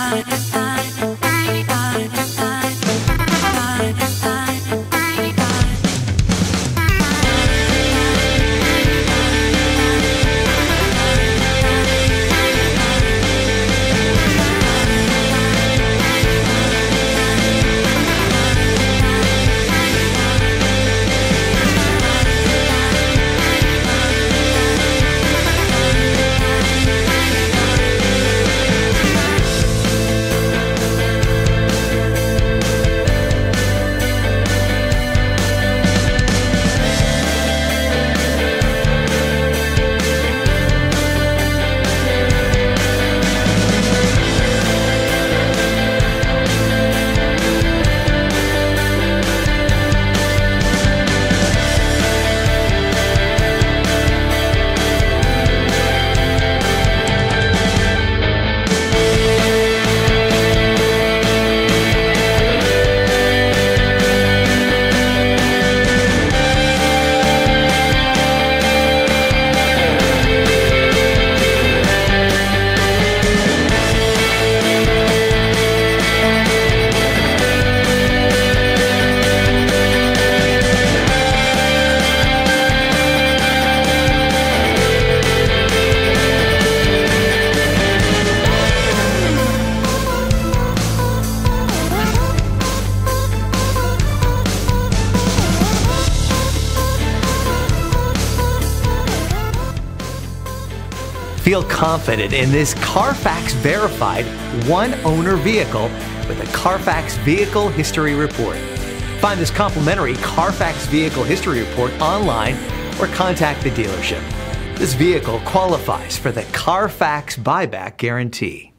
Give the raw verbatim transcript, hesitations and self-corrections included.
Feel confident in this Carfax verified one-owner vehicle with a Carfax Vehicle History Report. Find this complimentary Carfax Vehicle History Report online or contact the dealership. This vehicle qualifies for the Carfax Buyback Guarantee.